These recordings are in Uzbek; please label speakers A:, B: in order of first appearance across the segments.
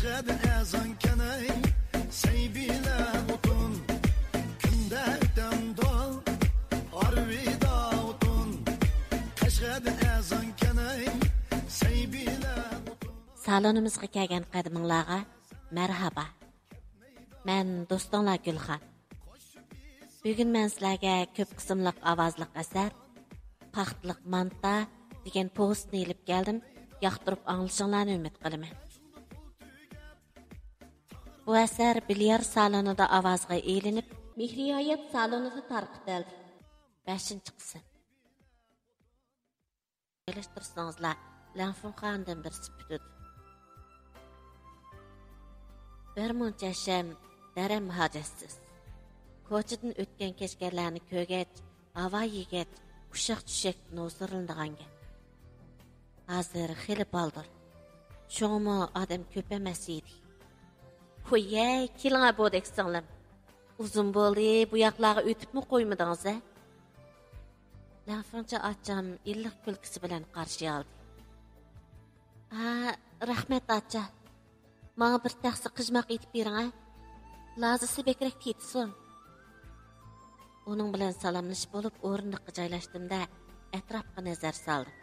A: Kaşgad ezan keney seybile utun Kündekten dol arvida utun Kaşgad ezan keney seybile utun
B: Salonimizga kelgan qadiminglarga marhaba. Men do'stinglar Gulxan. Bugun men sizlarga ko'p qismliq ovozliq asar Paxtliq manta degan postni ilib keldim. Yoqtirib anglashinglarni umid qilaman. Bu asar bilyar salonida ovozga elinib, Mehriyat salonida tarqatildi. 5-qism. Elashtirsangizlar, Lanfunxondan bir sipitdi. Bir muncha sham daram hojatsiz. Ko'chadan o'tgan kechgarlarni ko'rgach, havo yigit qushaq-tushak nosirlandiganga. Hozir xili baldir. Sho'mi odam ko'p emas edi. Qo'yay, kelinga bo'dek singlim. Uzun bo'ldi, bu yoqlarga o'tibmi qo'ymadingiz a? Lanfuncha acham illiq kulkisi bilan qarshi oldi. Rahmat acha. Menga bir taxsi qizmoq etib bering a. Lazisi bekrak tetsin. Onun bilan salomlashib bo'lib, o'rindiqqa joylashdim-da, atrofga nazar soldim.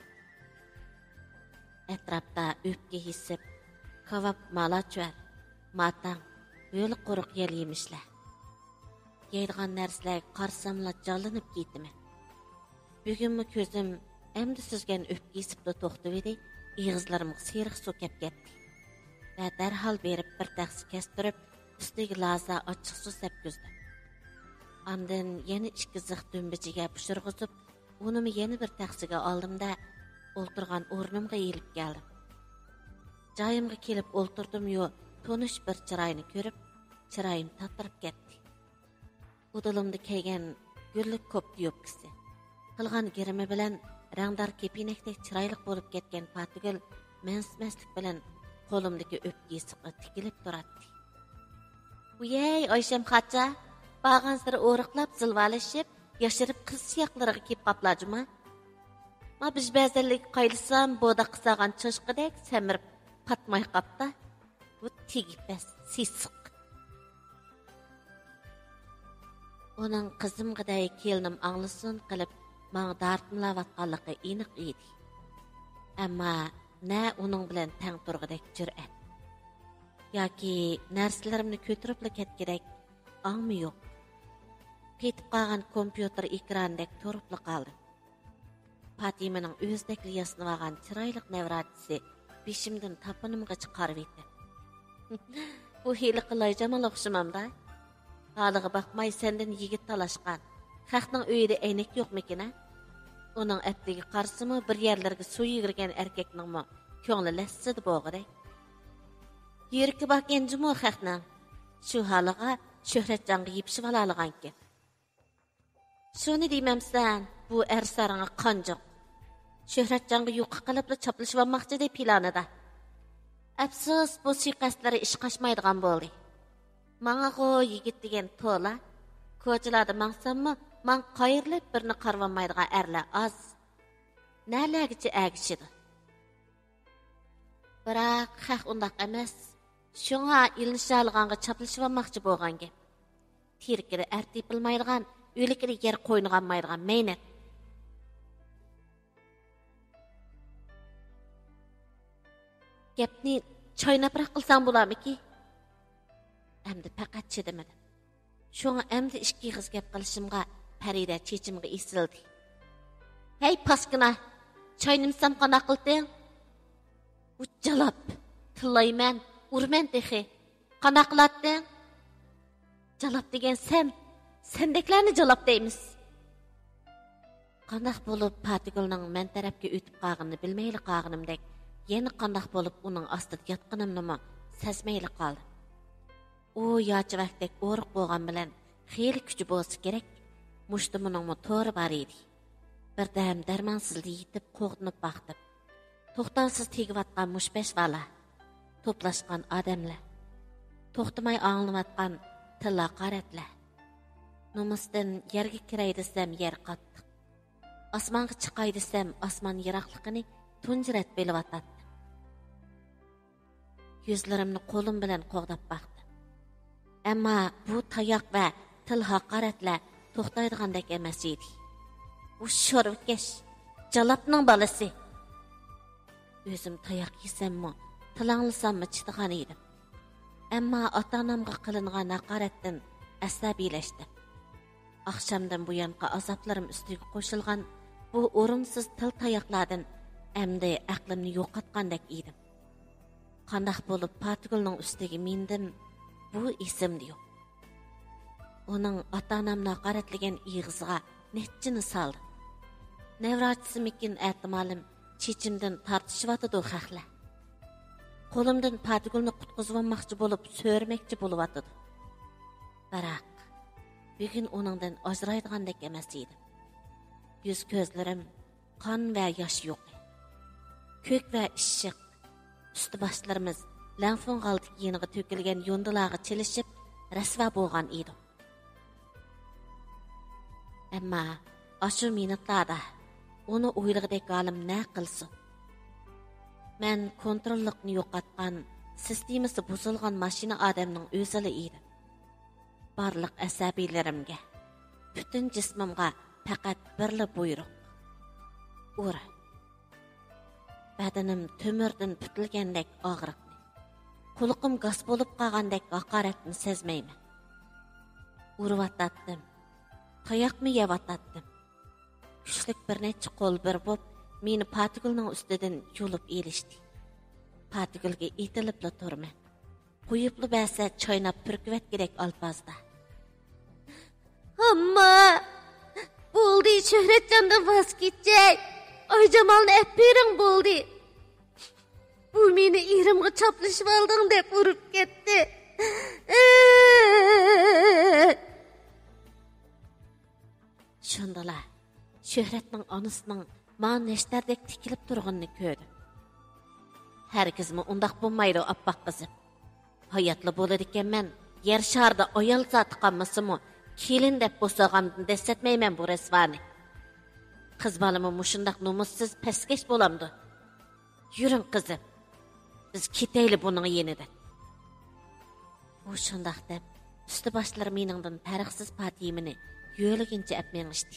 B: Atrofda o'pka hissib, kavab malachvar, matang, yo'li quruq yel yemişlar. Yeydigan narsalarga qarsamla jallanib ketdim. Bugunmi ko'zim endi süzgan o'pka hissibda to'xtab edi, ig'izlarimga seriq suv kelib ketdi. Va darhol berib bir taxsi kestirib, ustiga laza ochiq suv sepkizdim. Ondan yana 2 ziq dumbichiga pishirg'izib, unimi yana bir taxsiga oldim-da, o'ltirgan o'rnimga yelib keldim. Joyimga kelib o'ltirdim-yu, tonish bir chiroyni ko'rib, chiroyim tatirib ketdi. Udilimda kiygan gullik ko'p yopkisi. Qilgan girimi bilan rangdor kepinakdek chiroyli bo'lib ketgan Patugul mensmaslik bilan qo'limdagi o'pkisiga tikilib turadi. "Uyey, Oyshem xacha, bağın sıra o'riqlab zilvalashib, yashirib qiz siyoqlariga kelib qaplajima. Ma biz ba'zanlik qaylisam, boda qisag'an cho'shqidek samirib patmay qapta. Bu tegibas, sisiq." Onun qizimg'iday kelinim anglasin qilib, menga dartmlayotganligi aniq edi. Ammo na uning bilan tang turg'idek jur'at yoki narsalarimni ko'tiribla ketgidek angmi yo'q. Ketib qolgan kompyuter ekranidek turibla qoldim. Patimaning o'zdek yasnib olgan chiroyli navratisi beshimdan tapinimga chiqarib etdi. Bu hili qilay Jamal o'xshamamda. Haliga bakmay senden yigit talashgan. Xalqning uyida aynak yo'qmikin-a? Uning atliga qarsimi bir yerlarga suv yigirgan erkakningmi ko'ngli lassidi bo'g'idek. Yurki bakkenjimi xalqning. Shu haliga Shuhratjonga yipishib olalaganki. Shuni deymamsan, bu ersaranga qanjiq. Shuhratjonga yuqi qilibla chaplashib olmoqchi deb planida. Afsus, bu suiqasdlari ish qo'shmaydigan bo'ldi. Manga go yigit degan to'la, ko'chalarda maqsammi, men qayrilib birini qarvamaydigan erlar az. Nalagicha agishidi. Biroq xalq undaq emas. Şuna ilinşalığanğa çaplışıp olmoqchi bo'lgan gap. Tirkiri artib bilmaydigan, o'likiri yer qo'yniganmaydigan meynat. Gapni choynaproq qilsam bo'larmiki? Endi faqat chidimadim. Şuna endi ikki qiz gap qilishimga Farida chechimga esildi. "Hey paskina, choynimsam qana qilding?" "Bu jalab, tillayman. Urmen texi. Qana qilatding?" "Jalab degan sendeklarni jalab deymiz." Qandaq bo'lib Patigulning men tarafga o'tib qolganini bilmayli qolganimdek, yana qandaq bo'lib uning ostida yotqanimni sezmayli qoldim. U yochi vaqtdek o'riq bo'lgan bilan xeyli kuchi bo'lsa kerak, mushtimuning to'ri bor edi. Birdan darmonsizlik yetib qo'g'inib baqdim. To'xtovsiz tegayotgan mushbash vala. To'plashgan odamlar, to'xtamay anglayotgan tilla qaratlar. Nomusdan yerga kiray desam yer qattiq. Osmonga chiqay desam osmon yiroqligini tunjirat belib atadi. Yüzlerimni qo'lim bilan qo'g'dab baqdim. Ammo bu tayoq va til haqoratlar to'xtaydigandek emas edi. Bu sho'rvakesh jalobning bolasi. O'zim tayoq yesammi, tilanglasammi chidag'an edim. Ammo ota-onamga qilingan haqoratdan asabiylashdim. Akşamdan bu yanqa azaplarım üstüge qo'shilgan bu o'rinsiz til tayoqlardan endi aqlimni yo'qotgandek edim. Qandaq bo'lib Patgulning ustiga mindim, bu esimda yo'q. Uning ota-onamni haqoratlagan ig'izga netchini saldi. Nevrachsimikin ehtimalim chechimdan tortishyotdi xaqlar. Qo'limdan Patgulni qutqizib olmoqchi bo'lib, so'rmoqchi bo'lyotdi. Biroq bugün onundan ajraydigandek emas edim. Yüz ko'zlarim qon va yosh yo'q. Ko'k va ishiq üstü başlarımız lanfon qaldik yeniga to'kilgan yondilarga chilishib rasvo bo'lgan edi. Ammo ashu minutlarda uni o'ylagidek olim na qilsin. Men kontrollikni yo'qotgan, sistemasi buzilgan mashina odamning o'zili edim. Barliq asabiylarimga, bütün jismimga faqat birli buyruq. Ur. Badanim tömürden putilgandek og'riqni. Quliqim gaz bo'lib qolgandek haqoratni sezmayman. Urvatatdim. Tayoqni yevatatdim. Kuchlik bir necha qo'l bir bo'p, meni Patgulning ustidan yo'lib elishdi. Patgulga etilibla turman. Qo'yibli basa choynab purkvat kerak alpazda. Amma bo'ldi, Shuhratjondan voz ketjay. Oyjamalni apiring bo'ldi. Bu meni erimga choplashib olding deb urib ketdi. Shundala Shuhratning onasining men neshtardek tikilib turganini ko'rdim. Herkesmi undaq bo'lmaydi, oppoq qizim. Hayatlı bo'ladi ekanman, yer sharda ayol zoti qolmasimi, kelin deb bo'sag'amdan desatmayman bu rasvani. Qiz balami mushundaq nomussiz paskesh bo'lamdi. Yuring qizim, biz ketayli buning yenidan. U shundaq deb üstü boshlar meningdan farqsiz patiyimini yo'ligincha apmengishdi.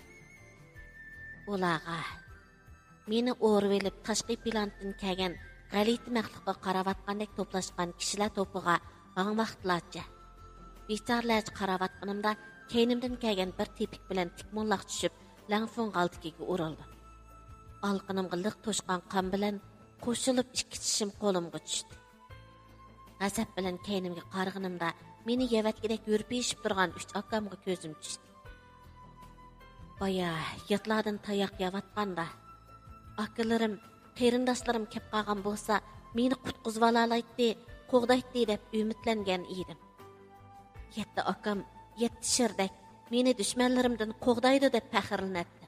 B: Ularga meni o'rvelib tashqi plantdan kelgan g'alati maxluqqa qaravatgandek to'plashgan kishilar to'piga ang vaqtlarcha bechorlarcha qaravatganimda keynimdan kelgan bir tepik bilan tikmonlaq tushib langfon qaltikiga urildim. Alqinimga liq to'shqan qon bilan qo'shilib ikki tishim qo'limga tushdi. G'azab bilan keynimga qarg'inimda meni yevatkidek yurpishib turgan 3 akamga ko'zim tushdi. Baya yatlardan tayoq yevatganda akalarim, qarindoshlarim kep qolgan bo'lsa, meni qutqizib olalaydi, qo'g'daydi deb umidlangan edim. 7 akam, 7 shirdak meni dushmanlarimdan qo'g'daydi deb faxrlanatdi.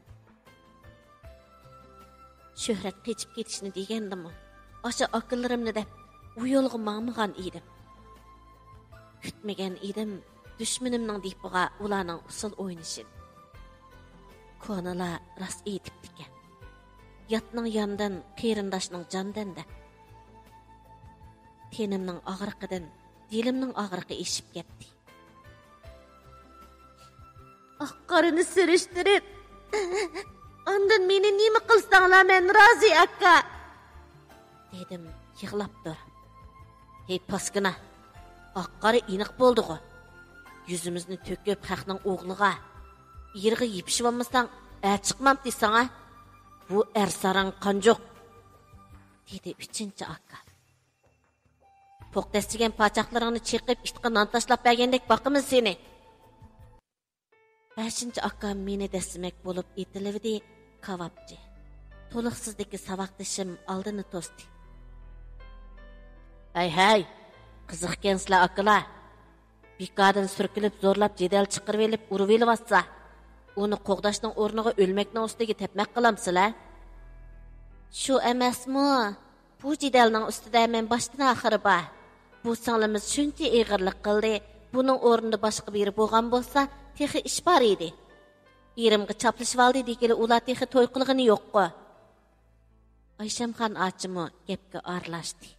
B: Shuhrat qechib ketishni degandimi? O'sha akalarimni deb u yo'lga ma'magan edim. Kutmagan edim dushmanimning dipiga ularning usul o'ynashin. Konalar rast etibdi ekan. Yatning yandan, qarindoshning jondan deb. Tenimning og'riqidan dilimning og'riqi eshib ketdi. Oqqarini surishtirib, ondan meni nima qilsanglar men rozi akka, dedim yig'lab turib. Hey paskina, oqqari iniq bo'ldi-ku. Yuzimizni to'kib haqning o'g'liga, yerga yipishib olmasang, chiqmam desang-a. Bu ersarang qanjoq, dedi 3-chi akka. Po'qtasigan pochaqlaringni chiqib itqa non tashlab bergandek boqimiz seni. 5-chi akka meni desmak bo'lib etilivdi kavabchi. To'liqsizdagi savoqdishim oldini to'sdi. Hay, qiziqkansizlar akalar. Bikadan surkilib zo'rlab jadal chiqirib elib urib elvatsa, uni qo'g'dashning o'rniga o'lmakning ustiga tepmak qilamsizlar. Shu emasmi? Bu jadalning ustida men boshdan oxiri bor. Bu singlimimiz shuncha ig'irlik qildi. Buning o'rnida boshqa biri bo'lgan bo'lsa, texi ish bor edi. Erimga chaplashib oldi degili ular texi to'y qilg'ini yo'q-ku. Ayshamxon ochimi gapga aralashdi.